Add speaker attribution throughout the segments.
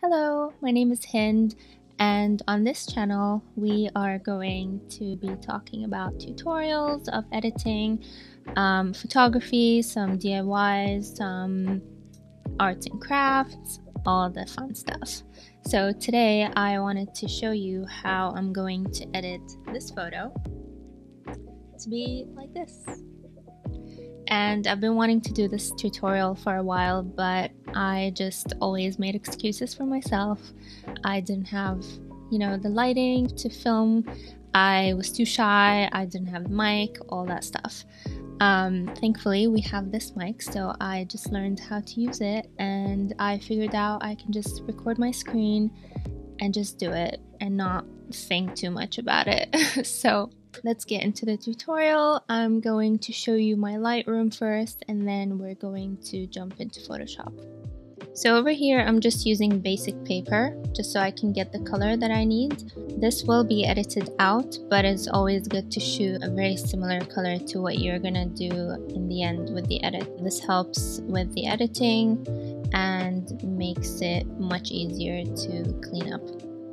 Speaker 1: Hello, my name is Hind, and on this channel we are going to be talking about tutorials of editing, photography, some DIYs, some arts and crafts, all the fun stuff. So today I wanted to show you how I'm going to edit this photo to be like this. And I've been wanting to do this tutorial for a while, but I just always made excuses for myself. I didn't have, the lighting to film. I was too shy. I didn't have the mic, all that stuff. Thankfully, we have this mic, so I just learned how to use it, and I figured out I can just record my screen and just do it and not think too much about it. So let's get into the tutorial. I'm going to show you my Lightroom first, and then we're going to jump into Photoshop. So over here, I'm just using basic paper just so I can get the color that I need. This will be edited out, but it's always good to shoot a very similar color to what you're gonna do in the end with the edit. This helps with the editing and makes it much easier to clean up.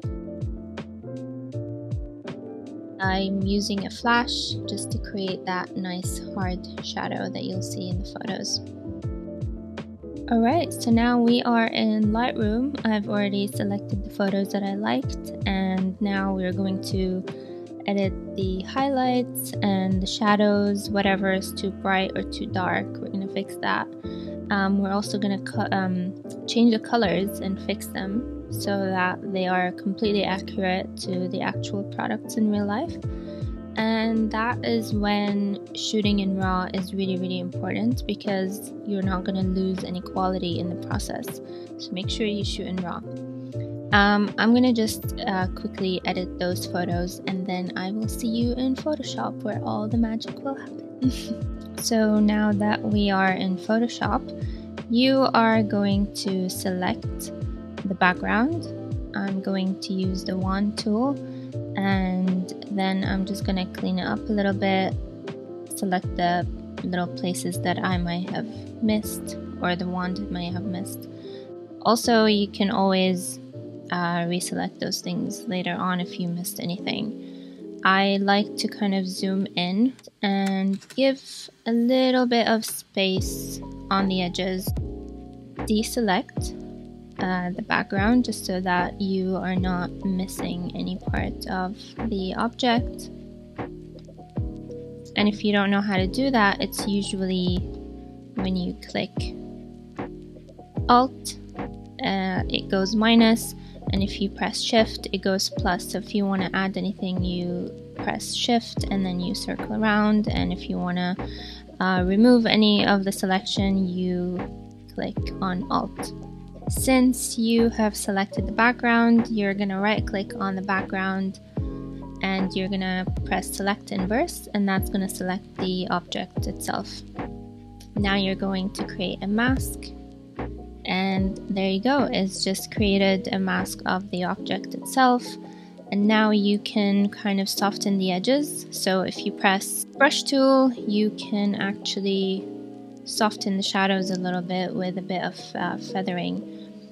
Speaker 1: I'm using a flash just to create that nice hard shadow that you'll see in the photos. Alright, so now we are in Lightroom. I've already selected the photos that I liked, and now we're going to edit the highlights and the shadows, whatever is too bright or too dark. We're going to fix that. We're also going to change the colors and fix them so that they are completely accurate to the actual products in real life. And that is when shooting in RAW is really important, because you're not going to lose any quality in the process. So make sure you shoot in RAW. I'm going to just quickly edit those photos, and then I will see you in Photoshop where all the magic will happen. So now that we are in Photoshop, you are going to select the background. I'm going to use the wand tool, and then I'm just going to clean it up a little bit, select the little places that I might have missed or the wand may have missed. Also, you can always reselect those things later on if you missed anything. I like to kind of zoom in and give a little bit of space on the edges. Deselect the background just so that you are not missing any part of the object. And if you don't know how to do that, it's usually when you click Alt, it goes minus, and if you press Shift, it goes plus. So if you want to add anything, you press Shift and then you circle around, and if you want to remove any of the selection, you click on Alt. Since you have selected the background, you're going to right click on the background and you're going to press Select Inverse, and that's going to select the object itself. Now you're going to create a mask, and there you go. It's just created a mask of the object itself. And now you can kind of soften the edges. So if you press Brush tool, you can actually soften the shadows a little bit with a bit of feathering.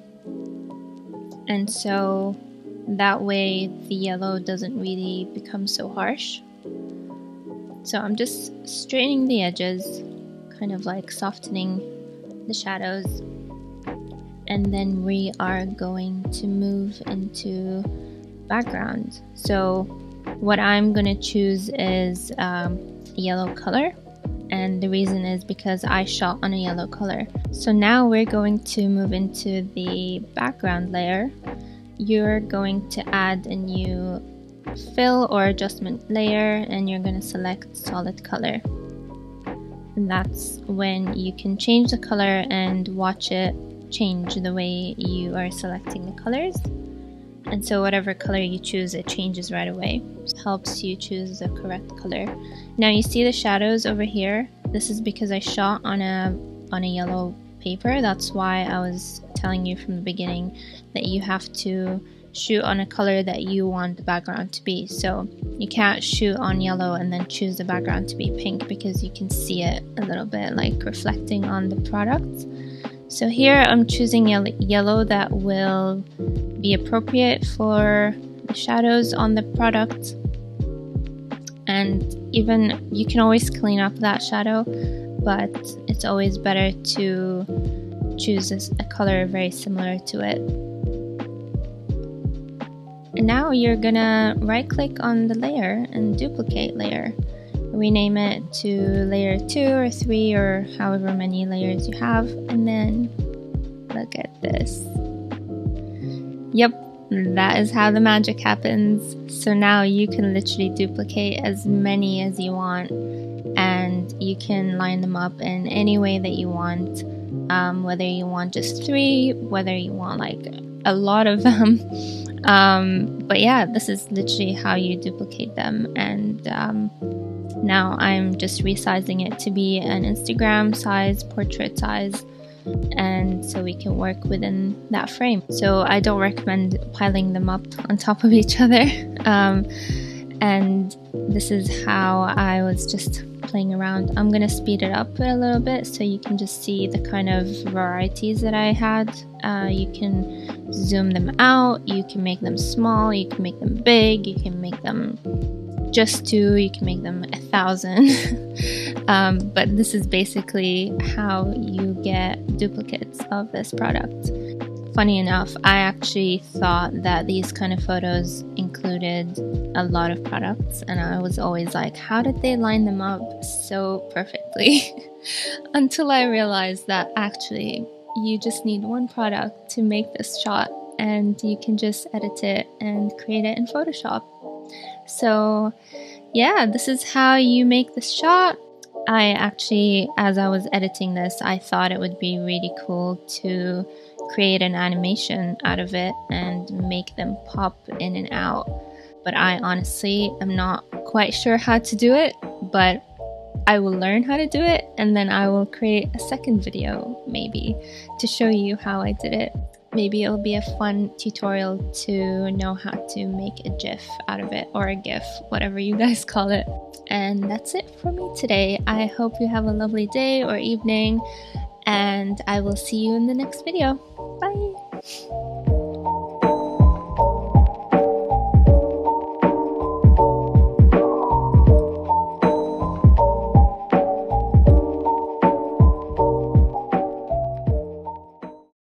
Speaker 1: And so that way the yellow doesn't really become so harsh. So I'm just straightening the edges, kind of like softening the shadows. And then we are going to move into background. So what I'm going to choose is a yellow color. And the reason is because I shot on a yellow color. So now we're going to move into the background layer. You're going to add a new fill or adjustment layer, and you're going to select solid color. And that's when you can change the color and watch it change the way you are selecting the colors. And so whatever color you choose, it changes right away. It helps you choose the correct color. Now you see the shadows over here. This is because I shot on a yellow paper. That's why I was telling you from the beginning that you have to shoot on a color that you want the background to be. So you can't shoot on yellow and then choose the background to be pink, because you can see it a little bit like reflecting on the product. So here I'm choosing yellow that will be appropriate for the shadows on the product. And even you can always clean up that shadow, but it's always better to choose a color very similar to it. And now you're gonna right click on the layer and duplicate layer. Rename it to layer 2 or 3 or however many layers you have, and then look at this. Yep, that is how the magic happens. So now you can literally duplicate as many as you want, and you can line them up in any way that you want, whether you want just 3, whether you want like a lot of them. But yeah, this is literally how you duplicate them. And now I'm just resizing it to be an Instagram size, portrait size, and so we can work within that frame. So I don't recommend piling them up on top of each other. And this is how I was just playing around. I'm gonna speed it up a little bit so you can just see the kind of varieties that I had. You can zoom them out, you can make them small, you can make them big, you can make them just 2, you can make them 1,000. But this is basically how you get duplicates of this product. Funny enough, I actually thought that these kind of photos included a lot of products, and I was always like, how did they line them up so perfectly? Until I realized that actually you just need one product to make this shot, and you can just edit it and create it in Photoshop. So yeah, this is how you make this shot. I actually, as I was editing this, I thought it would be really cool to create an animation out of it and make them pop in and out. But I honestly am not quite sure how to do it, but I will learn how to do it, and then I will create a second video maybe to show you how I did it. Maybe it'll be a fun tutorial to know how to make a GIF out of it, or a GIF, whatever you guys call it. And that's it for me today. I hope you have a lovely day or evening, and I will see you in the next video. Bye!